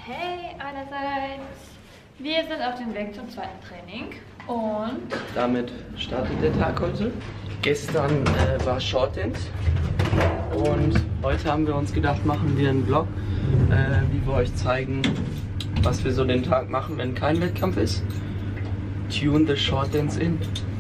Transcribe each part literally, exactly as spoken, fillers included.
Hey allerseits! Wir sind auf dem Weg zum zweiten Training und damit startet der Tag heute. Gestern äh, war Short Dance und heute haben wir uns gedacht, machen wir einen Vlog, äh, wie wir euch zeigen, was wir so den Tag machen, wenn kein Wettkampf ist. Tune the Short Dance in.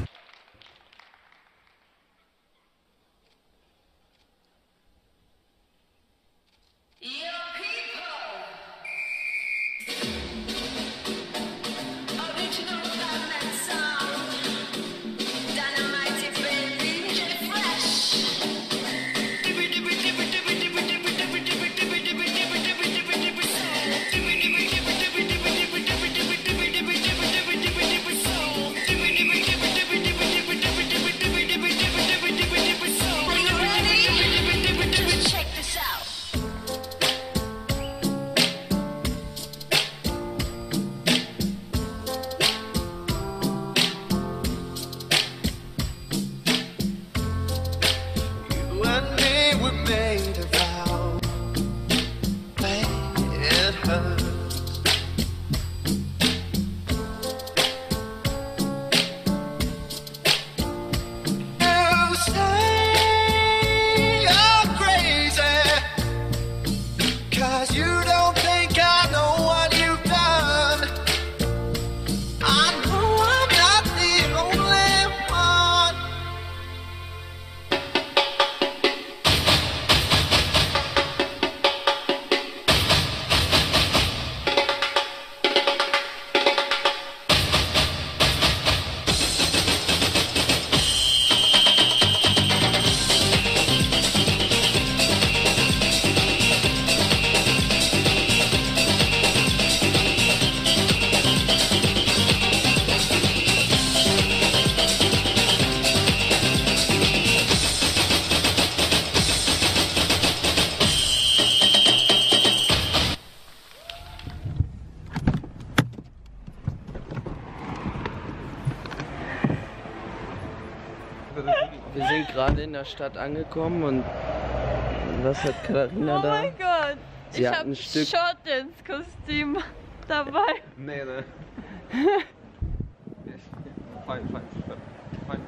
Wir sind gerade in der Stadt angekommen und was hat Katharina da? oh mein Gott! Sie ich hat habe ein ein Stück Short-Dance-Kostüm dabei. Nee, ne. Fein, fein, fein.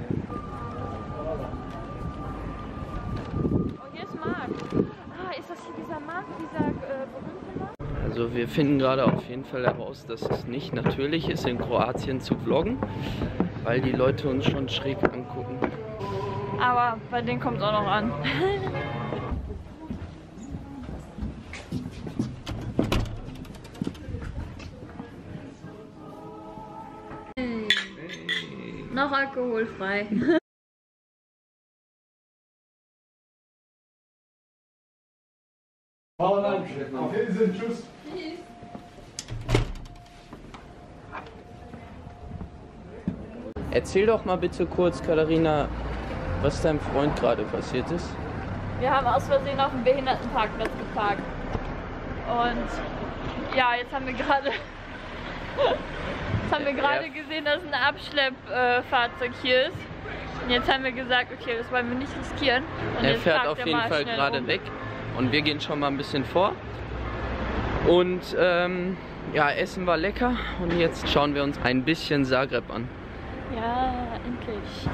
Oh, hier ist Markt. Ah, ist das hier dieser Markt, dieser äh, berühmte Markt? Also wir finden gerade auf jeden Fall heraus, dass es nicht natürlich ist, in Kroatien zu vloggen, weil die Leute uns schon schräg angucken. Aber bei denen kommt es auch noch an. Hey. Hey. Noch alkoholfrei. Auf Wiedersehen, tschüss. Erzähl doch mal bitte kurz, Katharina, was deinem Freund gerade passiert ist. Wir haben aus Versehen auf dem Behindertenparkplatz geparkt. Und ja, jetzt haben wir gerade jetzt haben wir gerade gesehen, dass ein Abschleppfahrzeug äh, hier ist. Und jetzt haben wir gesagt, okay, das wollen wir nicht riskieren. Und er jetzt fährt parkt auf er jeden mal Fall schnell gerade um. weg und wir gehen schon mal ein bisschen vor. Und ähm, ja, Essen war lecker und jetzt schauen wir uns ein bisschen Zagreb an. Ja, endlich.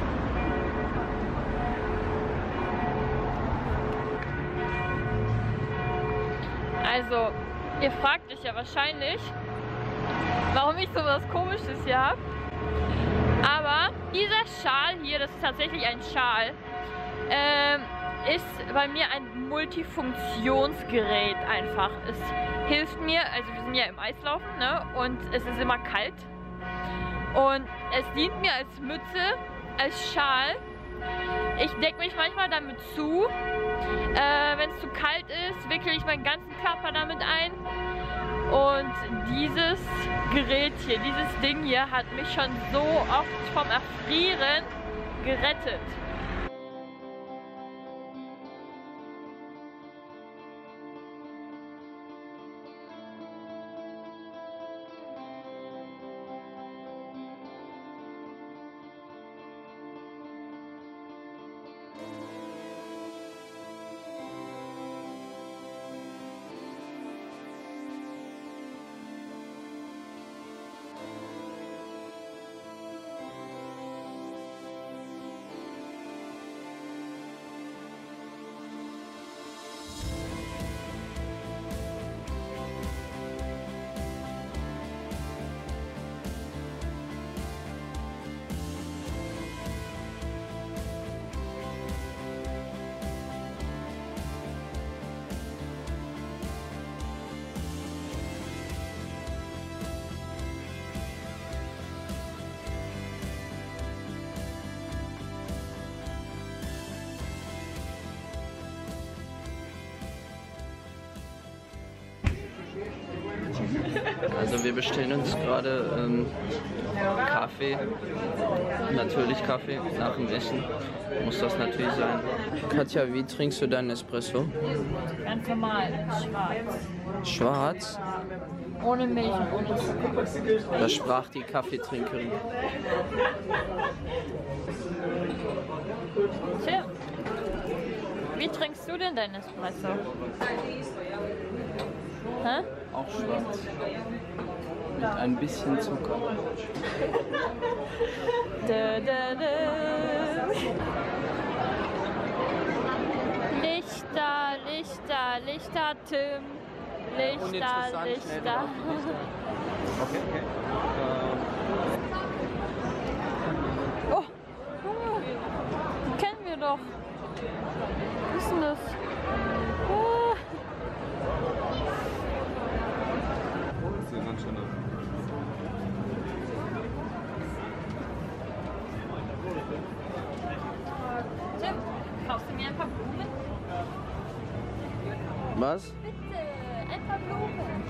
Also, ihr fragt euch ja wahrscheinlich, warum ich so was Komisches hier habe. Aber dieser Schal hier, das ist tatsächlich ein Schal, ähm, ist bei mir ein Multifunktionsgerät einfach. Es hilft mir, also wir sind ja im Eislaufen, ne? Und es ist immer kalt. Und es dient mir als Mütze, als Schal. Ich decke mich manchmal damit zu. Äh, wenn es zu kalt ist, wickele ich meinen ganzen Körper damit ein. Und dieses Gerät hier, dieses Ding hier hat mich schon so oft vom Erfrieren gerettet. wir bestellen uns gerade ähm, Kaffee. Natürlich Kaffee nach dem Essen. Muss das natürlich sein. Katja, wie trinkst du deinen Espresso? Ganz normal, schwarz. Schwarz? Ohne Milch und ohne Zucker. Da sprach die Kaffeetrinkerin. Tja, wie trinkst du denn deinen Espresso? Hä? Auch schwarz. Mit ein bisschen Zucker. Da, da, da. Lichter, Lichter, Lichter, Tim. Lichter, Lichter. Okay, okay. Oh, die kennen wir doch. Was ist denn das? Ah. Das ist ganz schön. Tim, kaufst du mir ein paar Blumen? Was? Bitte, ein paar Blumen.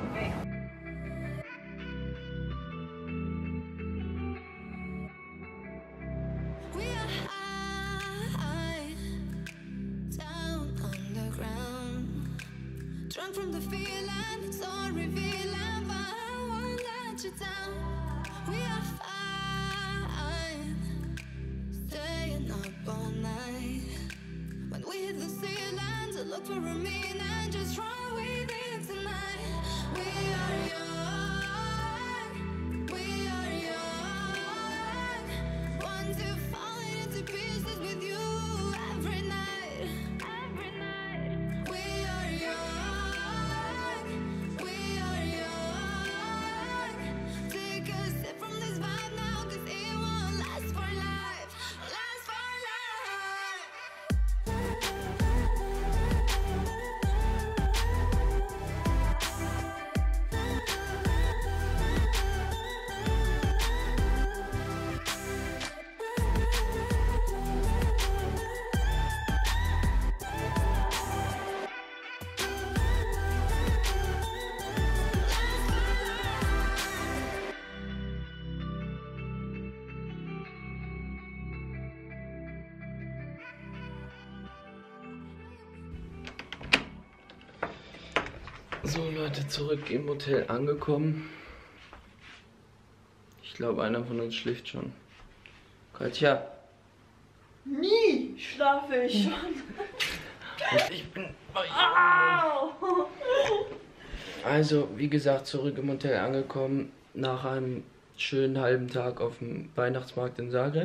We are high, down on the ground, drunk from the feeling, it's all revealing, but I won't let you down. We are fine, staying up all night. When we hit the ceiling to look for a meaning, just run with it tonight. We are young, we are young. Want to fall into pieces with you every night, every night. We are young, we are young. Take a sip from this vibe now, 'cause it won't last for life, last for life. So Leute, zurück im Hotel angekommen. Ich glaube, einer von uns schläft schon. Katja. Nie schlafe ich schon. Und ich bin bei Au! Also, wie gesagt, zurück im Hotel angekommen. Nach einem schönen halben Tag auf dem Weihnachtsmarkt in Zagreb.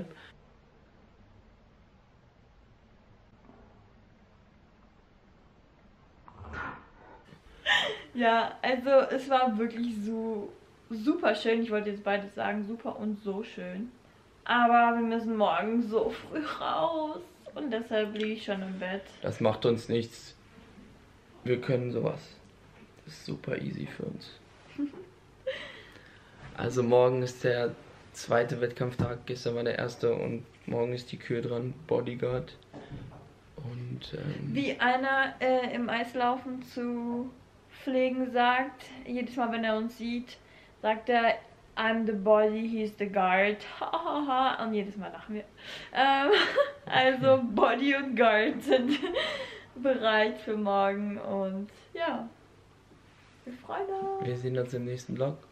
Ja, also es war wirklich so super schön. Ich wollte jetzt beides sagen, super und so schön. Aber wir müssen morgen so früh raus und deshalb liege ich schon im Bett. Das macht uns nichts. Wir können sowas. Das ist super easy für uns. Also morgen ist der zweite Wettkampftag, gestern war der erste und morgen ist die Kür dran, Bodyguard. Und ähm, Wie einer äh, im Eislaufen zu pflegen sagt, jedes Mal wenn er uns sieht, sagt er, I'm the body, he's the guard. Und jedes Mal lachen wir. Ähm, also Body und Guard sind bereit für morgen und ja, wir freuen uns. wir sehen uns im nächsten Vlog.